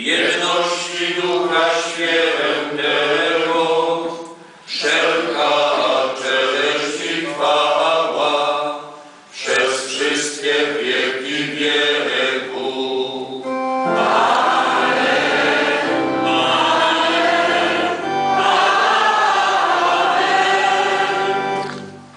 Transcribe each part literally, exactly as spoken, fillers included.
jedności Ducha Świętego, wszelka cześć i chwała przez wszystkie wieki wieków. Amen. Amen. Amen.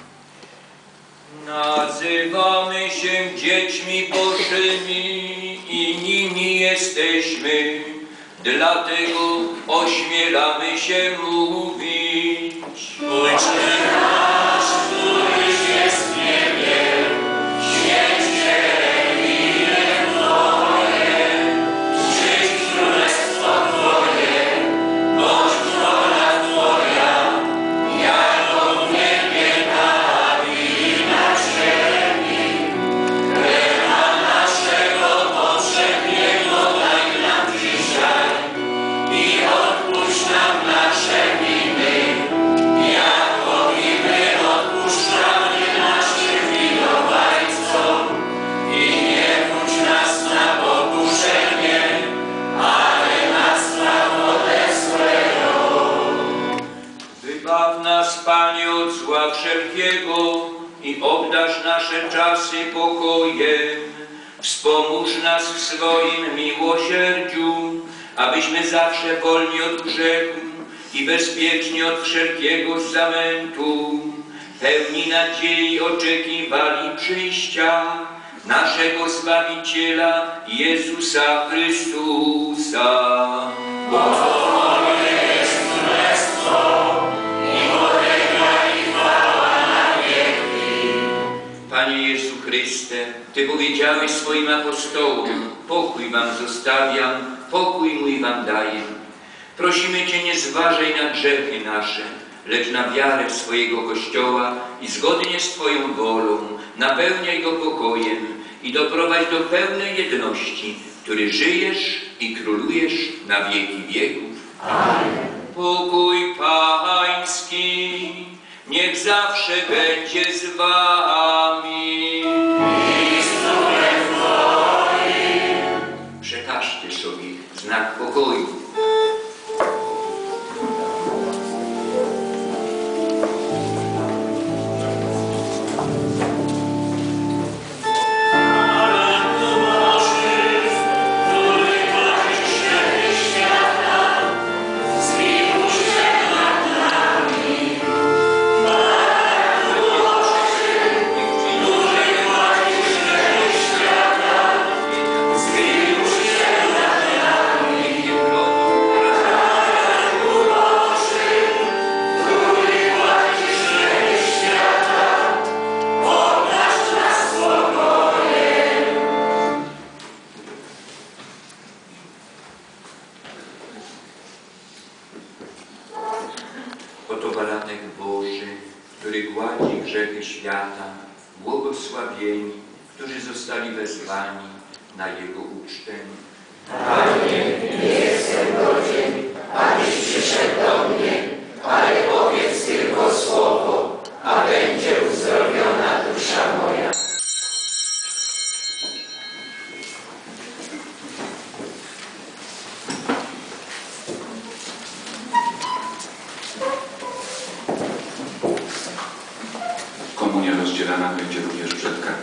Nazywamy się dziećmi Bożymi i nimi jesteśmy, dlatego ośmielamy się mówić. Ojcze nasz, któryś jest w niebie, święć się imię Twoje, przyjdź królestwo Twoje, bądź wola Twoja, jako w niebie, tak i na ziemi. Chleba naszego powszedniego daj nam dzisiaj i odpuść nam nasze winy, jako i my odpuszczamy naszym winowajcom. I nie wódź nas na pokuszenie, ale nas zbaw ode złego. Wybaw nas, Panie, od zła wszelkiego i obdarz nasze czasy pokojem. Wspomóż nas w swoim miłosierdziu, abyśmy zawsze wolni od grzechu i bezpieczni od wszelkiego zamętu, pełni nadziei oczekiwali przyjścia naszego Zbawiciela Jezusa Chrystusa. Bo Twoje jest królestwo i potęga i chwała na wieki. Panie Jezu Chryste, Ty powiedziałeś swoim apostołom: pokój wam zostawiam, pokój mój wam daję. Prosimy Cię, nie zważaj na grzechy nasze, lecz na wiarę swojego Kościoła i zgodnie z Twoją wolą napełniaj go pokojem i doprowadź do pełnej jedności, który żyjesz i królujesz na wieki wieków. Amen. Pokój Pański niech zawsze będzie z wami. I z duchem Twoim. Przekażcie sobie znak pokoju. Oto baranek Boży, który gładzi grzechy świata, błogosławieni, którzy zostali wezwani na Jego ucztę. Panie, nie jestem godzien, abyś przyszedł do mnie, ale powiedz tylko słowo, a będzie uzdrowiona dusza moja. Komunia rozdzielana będzie również przed kartą.